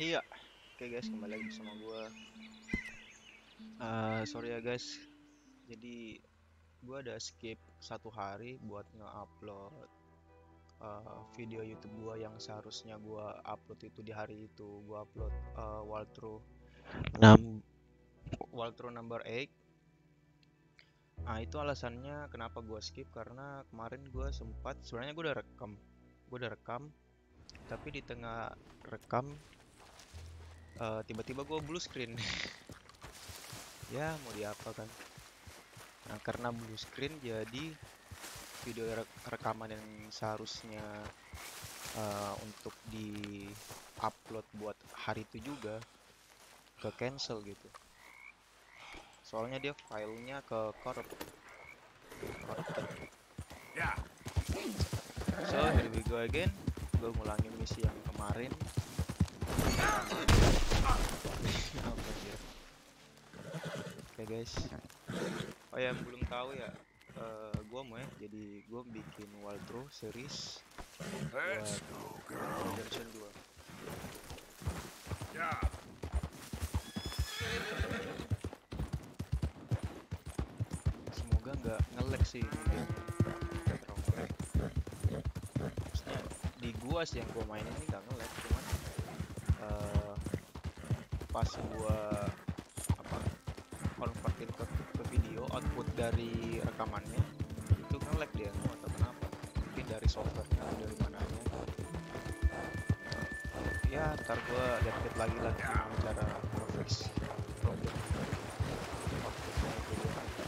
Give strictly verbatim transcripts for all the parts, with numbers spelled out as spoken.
Iya, oke guys, kembali lagi bersama gua. Eh, sorry ya guys, jadi gua ada skip satu hari buat nge-upload eh, video YouTube gua yang seharusnya gua upload itu di hari itu. Gua upload eh, walkthrough enam walkthrough number delapan. Nah, itu alasannya kenapa gua skip karena kemarin gua sempat sebenarnya gua udah rekam. Gua udah rekam, tapi di tengah rekam eh, tiba-tiba gua blue screen. Ya, mau diapakan? Nah, karena blue screen jadi video re- rekaman yang seharusnya uh, untuk di upload buat hari itu juga ke cancel gitu. Soalnya dia filenya ke corrupt, corrupted. Yeah. So here we go again. Gue ngulangin misi yang kemarin. Apa dia? Oke guys. Oh ya, yang belum tahu ya, uh, gue mau ya jadi gue bikin walkthrough series Let's buat go, girl. version dua. Yeah. Semoga nggak nge-lag sih ini game. Nggak terlalu nge-lag. Maksudnya di gua sih yang gua mainin ini nggak nge-lag, cuman eh, pas gua apa convertin ke, ke video output dari rekamannya itu nge-lag dia nggak tahu kenapa. Mungkin dari softwarenya atau dari mananya. Ya ntar gua lihat-lihat lagi lah gimana cara nge-fix problem outputnya video nanti.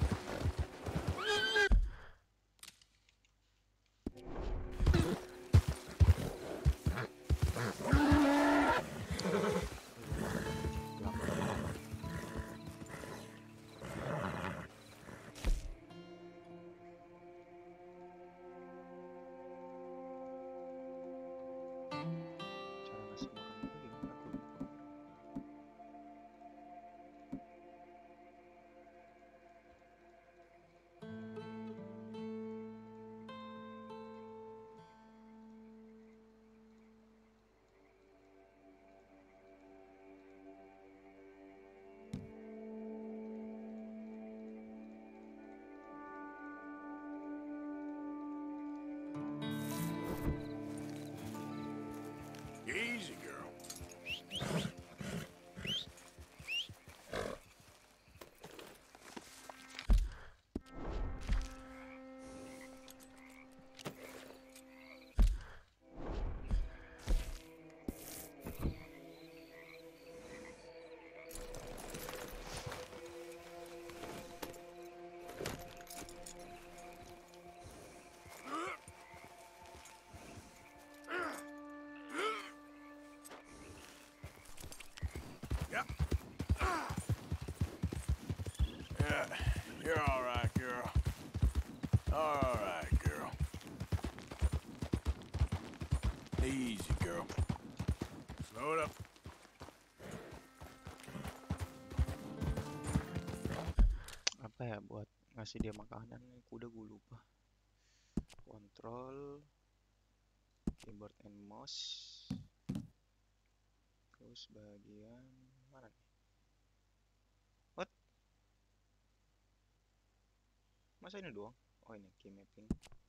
Cara ngasih makan itu gimana gua lupa. Easy, girl. Yeah. Yeah. You're all right, girl. All right, girl. Easy, girl. Slow it up. Apa ya buat ngasih dia makanan kuda gue lupa. Kontrol keyboard and mouse, terus bagian mana nih? What? Masa ini doang? Oh ini key mapping.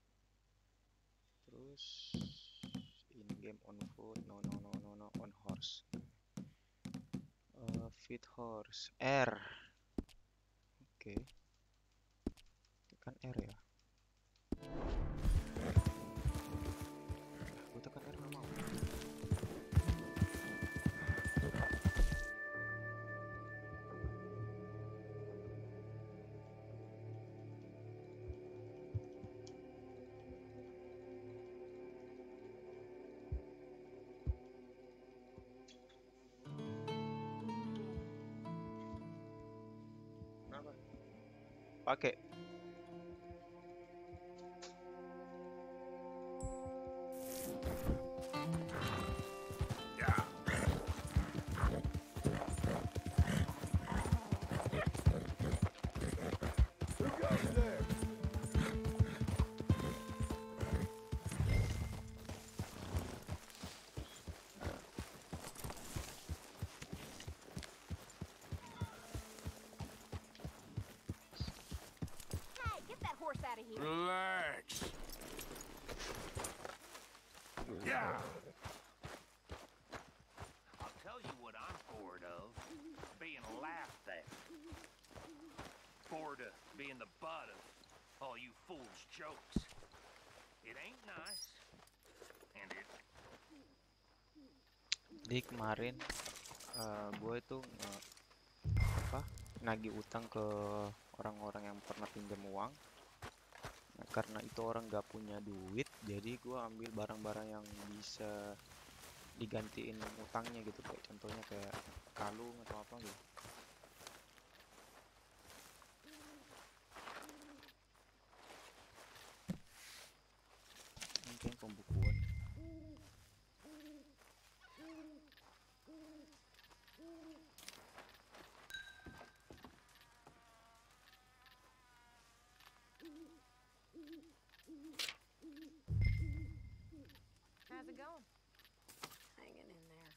Terus in game on foot, no no no no no on horse. Uh, feed horse R. Oke, tekan R ya. Gue tekan R nggak mau. Kenapa? Pakai. Yeah. Who goes there? Relax. Yeah. I'll tell you what I'm bored of. Being laughed at. Bored of being the butt of all you fools' jokes. It ain't nice. And it... Jadi kemarin uh, gue itu uh, apa nagih utang ke orang-orang yang pernah pinjam uang. Nah, karena itu orang gak punya duit, jadi gue ambil barang-barang yang bisa digantiin utangnya gitu, kayak contohnya kayak kalung atau apa gitu. Mungkin pembukuan. How's it going? Hanging in there.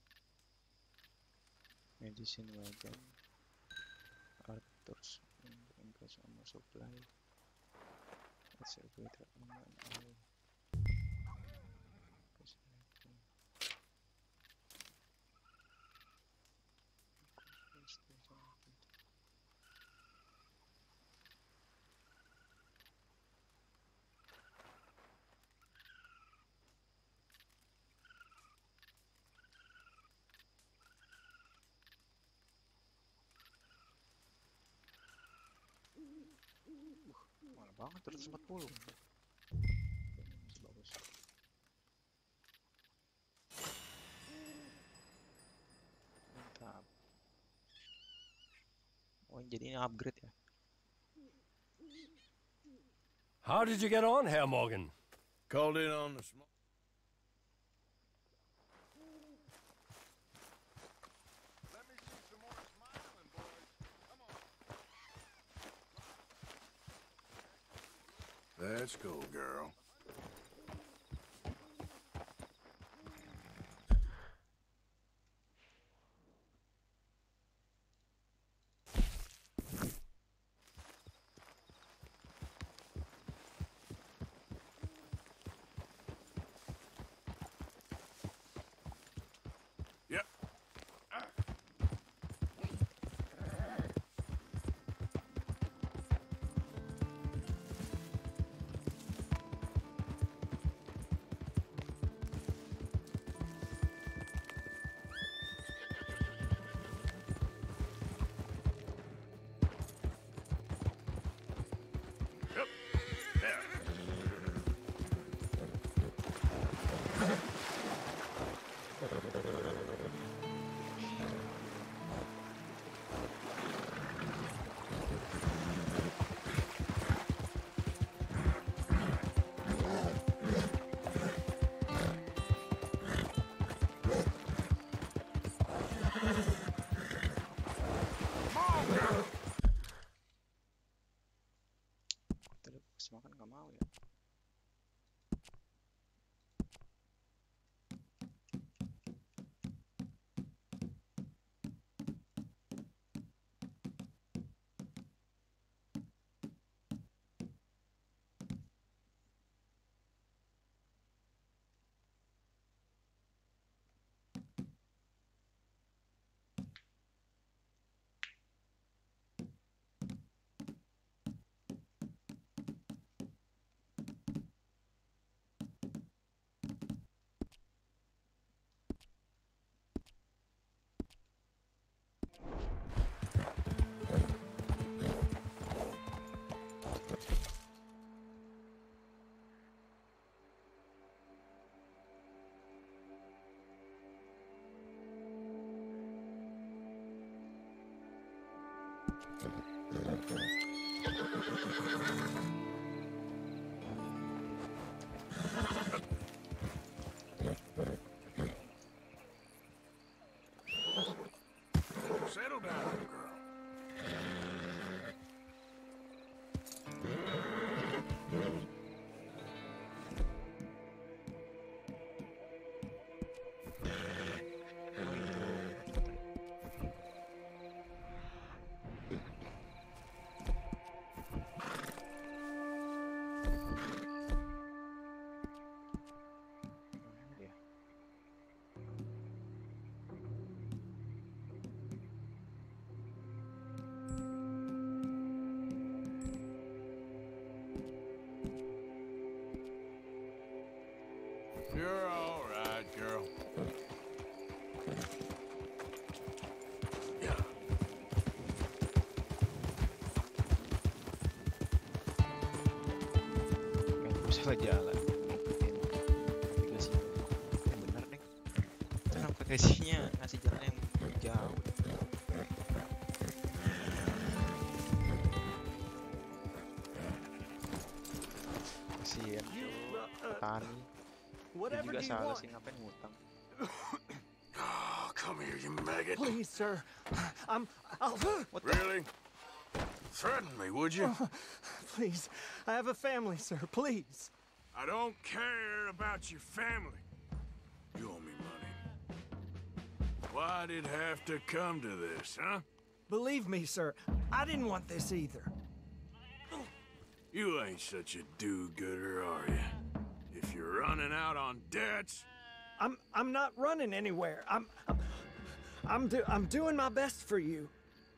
Medicine wagon, Arthur's increase armor supply. Let's say greater amount of mahal banget, seratus empat puluh. Masih bagus. Mantap. Oh, jadi ini upgrade ya. How did you get on, Herr Morgan? Called in on the smoke. Let me see some more smiling, boys. Come on. Let's go, girl. Yep. Ah. Yep. There. Tadi pas makan nggak mau ya. Settle down, girl. salah jalan ngikutin navigasinya. Yang bener nih, itu navigasinya ngasih jalan yang jauh. Kasian tuh petani. Dia Whatever juga do you salah want? sih, ngapain ngutang. Oh, come here, you maggot. Please, sir. I'm. I'll. Really? Threaten me, would you? Please. I have a family, sir. Please. I don't care about your family. You owe me money. Why'd it have to come to this, huh? Believe me, sir. I didn't want this either. You ain't such a do-gooder, are you? If you're running out on debts, I'm. I'm not running anywhere. I'm. I'm. I'm, do, I'm doing my best for you.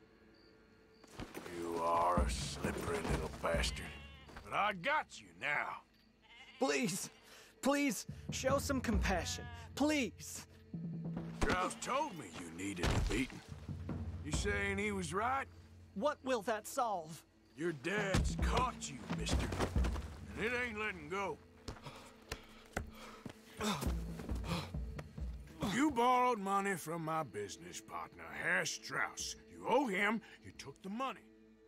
you are a slippery little bastard. But I got you now. Please. Please show some compassion. Please. Strauss told me you needed a beating. You saying he was right? What will that solve? Your dad's caught you, mister. And it ain't letting go. You borrowed money from my business partner, Herr Strauss. You owe him, you took the money.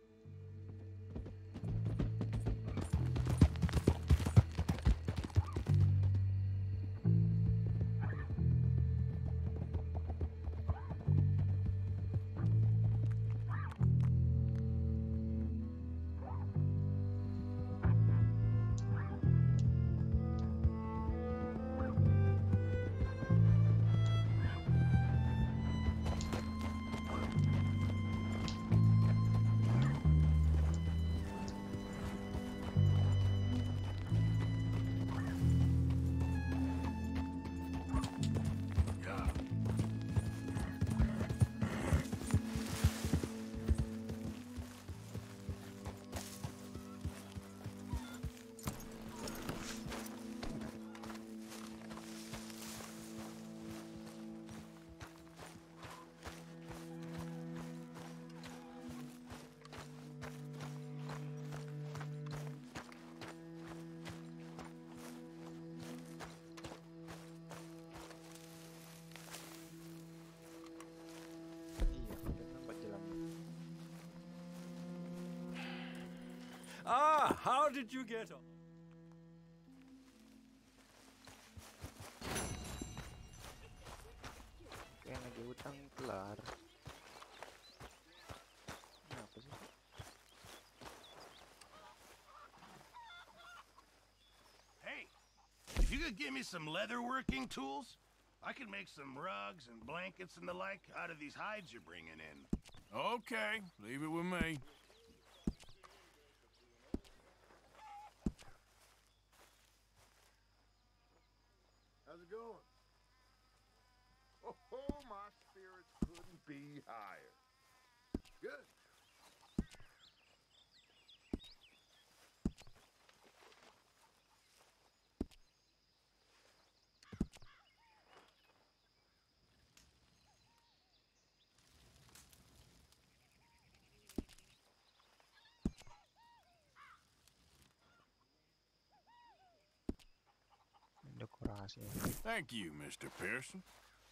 Ah, how did you get on? Kayak lagi utang kelar. Kenapa sih? Hey, if you could give me some leatherworking tools, I could make some rugs and blankets and the like out of these hides you're bringing in. Okay, leave it with me. How's it going? Oh, oh, my spirits couldn't be higher. Good. Dekorasi. Thank you, Mister Pearson.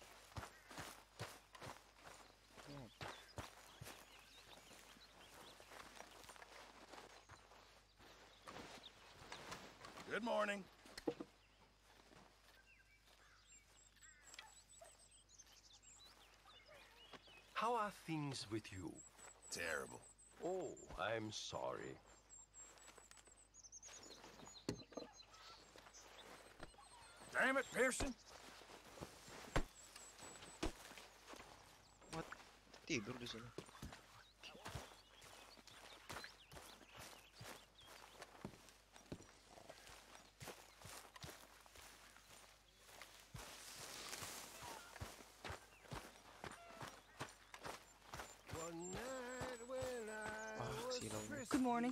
Good morning. How are things with you? Terrible. Oh, I'm sorry. Damn it, Pearson. What? Tidur di sini. Ah, silau. Good morning.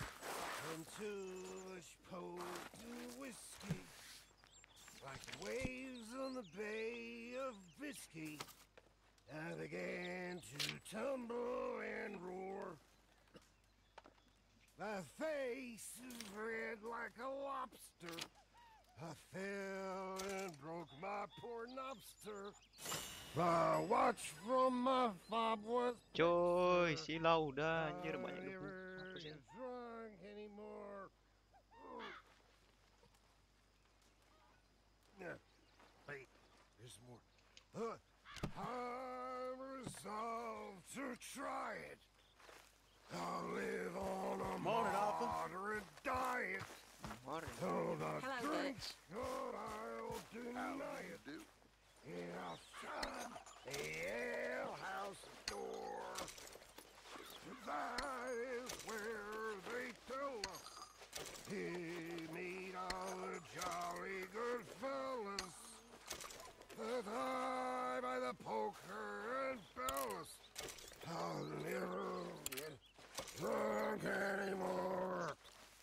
Whiskey, like waves on the Bay of Biscay, I began to tumble and roar. My face is red like a lobster. I fell and broke my poor lobster. My watch from my fob was Coy, silau udah anjir I banyak debu. never Apa sih? get drunk anymore. Yeah. Wait, there's more. Uh, I'm resolved to try it. I'll live on a Morning, Alpha. moderate diet. Morning. Till the Hello, drinks good, I'll deny it. And outside the alehouse door, that is where they tell us he meet all the jolly good fellas that high by the poker and bellas. I'll never get drunk anymore.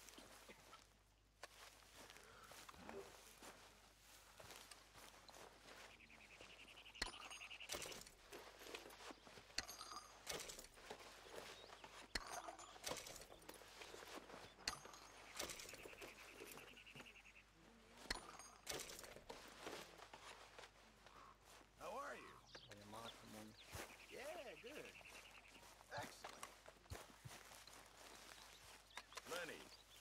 How are you? Banyak banget temunya. Yeah, good. Excellent. Lenny.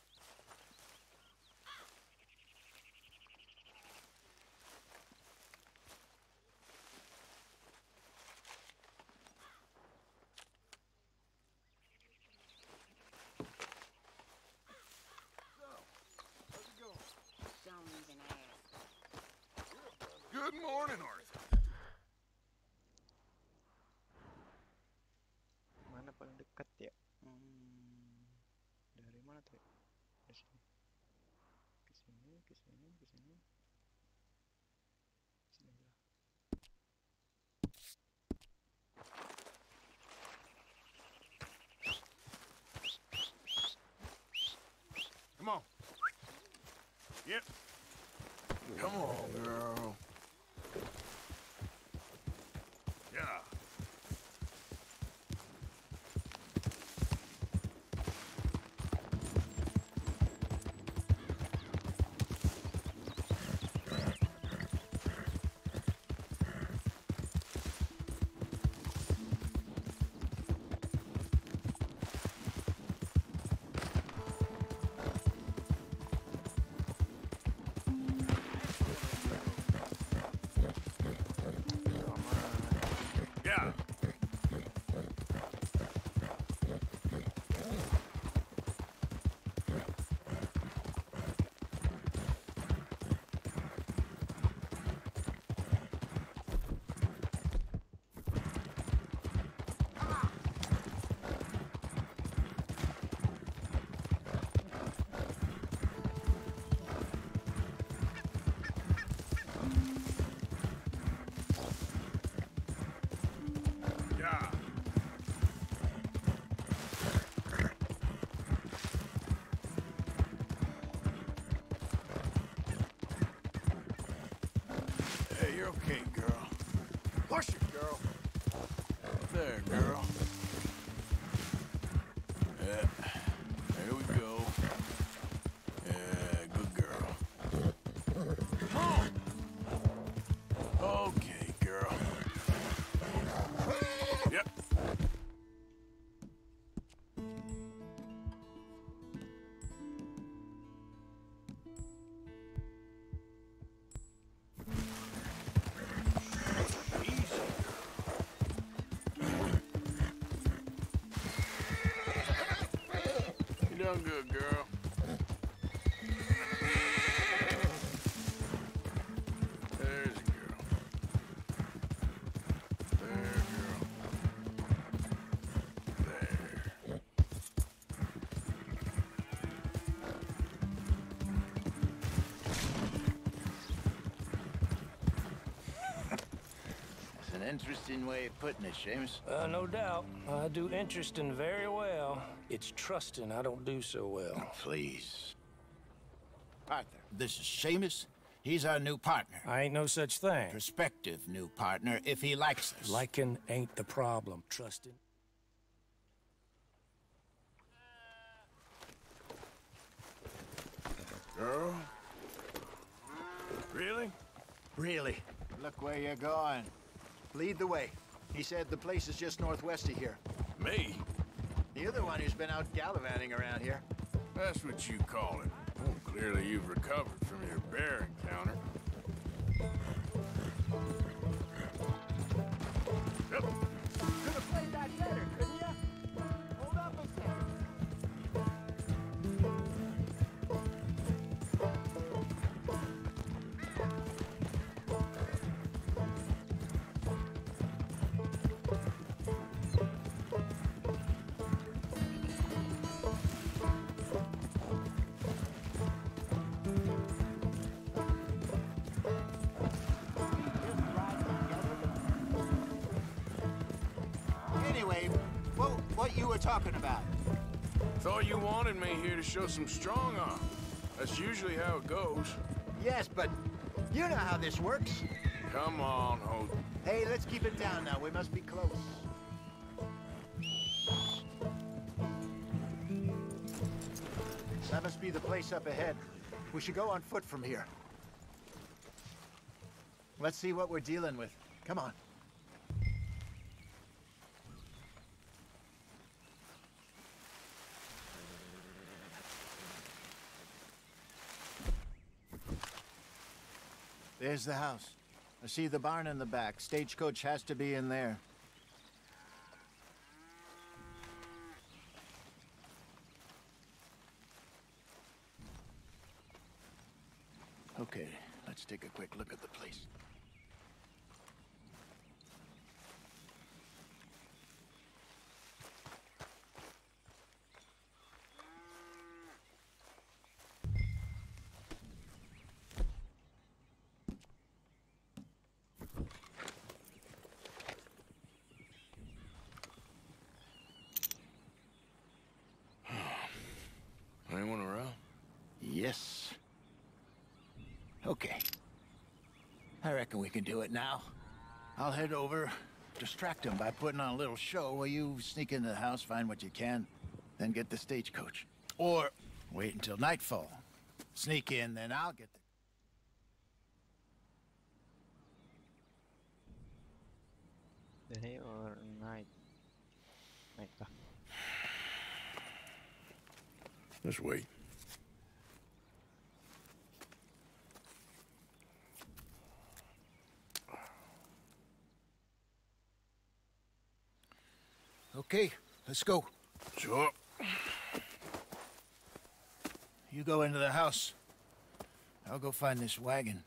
So, how's it going? Don't even ask. Good morning, Arthur. Mana paling dekat ya? Hmm, dari mana tuh? Dari sini. Ke sini, ke sini, ke sini. Sini lah. Come on. Yep. Come on, girl. Yeah. Yeah. Yeah. Hey, you're okay, girl. Push it, girl. There, girl. Yeah. There we go. Yeah, good girl. Come on. Okay, girl. Yep. Easy. You done good, girl. There's a girl. There, girl. There. That's an interesting way of putting it, Seamus. Uh, no doubt. I do interesting very well. It's trusting I don't do so well. Please. Arthur, this is Seamus. He's our new partner. I ain't no such thing. Prospective new partner, if he likes us. Liking ain't the problem. Trusting. Girl? Really? Really? Look where you're going. Lead the way. He said the place is just northwest of here. Me? The other one who's been out gallivanting around here. That's what you call it. Well, clearly you've recovered from your bear encounter. Yep. Could have played that better, couldn't ya? Hold up a second. Anyway, what, what you were talking about? Thought you wanted me here to show some strong arm. That's usually how it goes. Yes, but you know how this works. Come on, Hope. Hey, let's keep it down now. We must be close. That must be the place up ahead. We should go on foot from here. Let's see what we're dealing with. Come on. There's the house. I see the barn in the back. Stagecoach has to be in there. Okay, let's take a quick look at the place. Anyone around? Yes. Okay. I reckon we can do it now. I'll head over, distract him by putting on a little show while you sneak into the house, find what you can, then get the stagecoach. Or wait until nightfall. Sneak in, then I'll get the... Day or night? Night kah? Let's wait. Okay, let's go. Sure. You go into the house. I'll go find this wagon.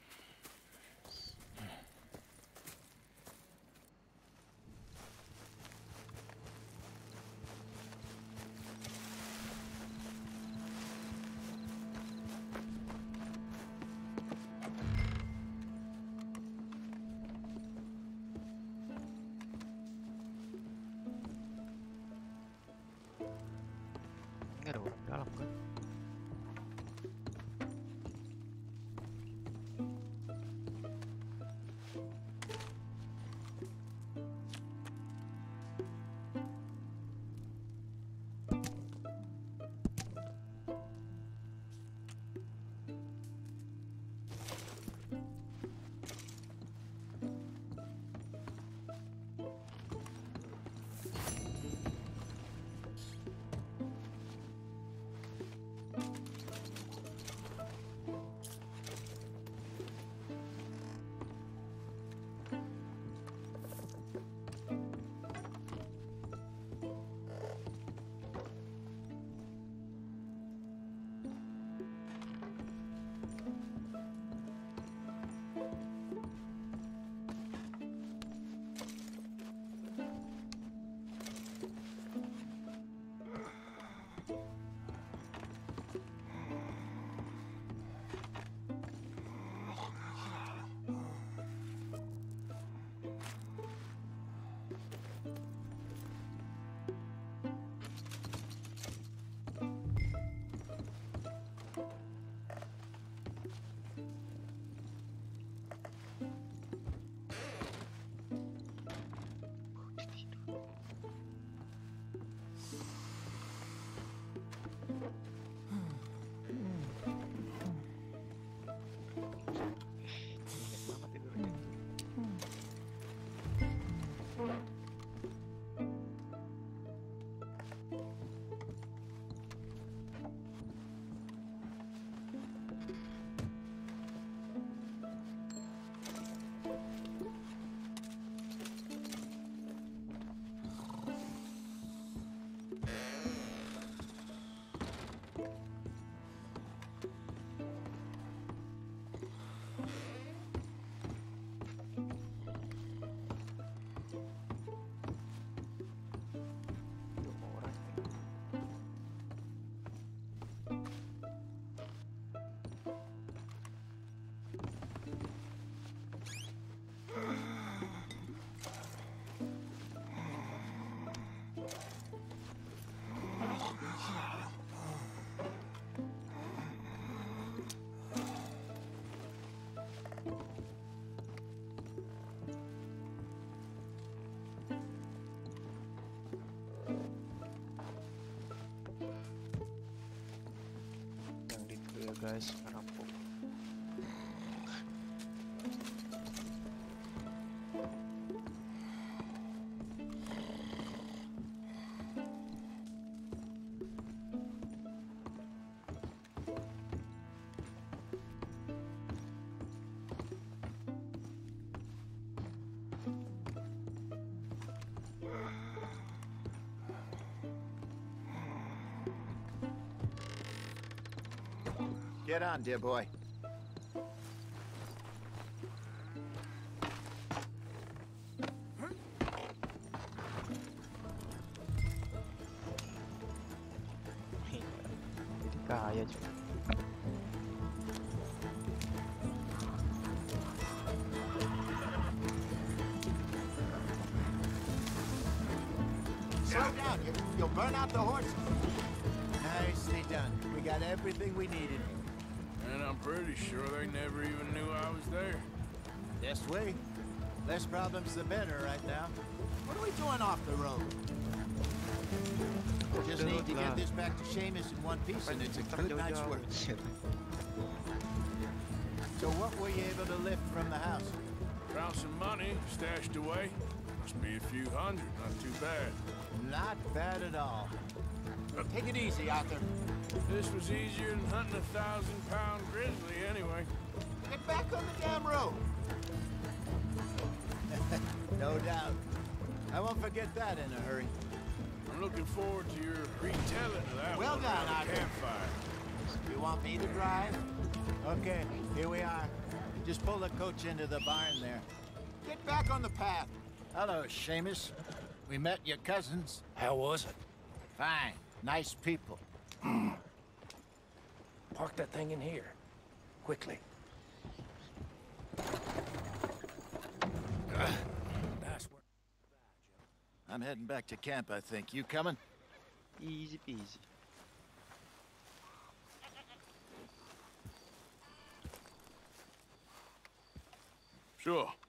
Nggak ada orang dalam kan? guys, ngerampok. Get on, dear boy. Jadi kaya juga. Slow down. You, you'll burn out the horses. Nicely done. We got everything we needed. And I'm pretty sure they never even knew I was there. This way. Less problems the better right now. What are we doing off the road? Just need to get this back to Seamus in one piece and it's a good night's work. So what were you able to lift from the house? Found some money stashed away. Must be a few hundred, not too bad. Not bad at all. Take it easy, Arthur. This was easier than hunting a thousand pound grizzly anyway. Get back on the damn road. No doubt. I won't forget that in a hurry. I'm looking forward to your retelling of that Well one done, around the Arthur. campfire. You want me to drive? Okay, here we are. Just pull the coach into the barn there. Get back on the path. Hello, Seamus. We met your cousins. How was it? Fine. Nice people. Park that thing in here. Quickly. Nice work. I'm heading back to camp, I think. You coming? Easy peasy. Sure.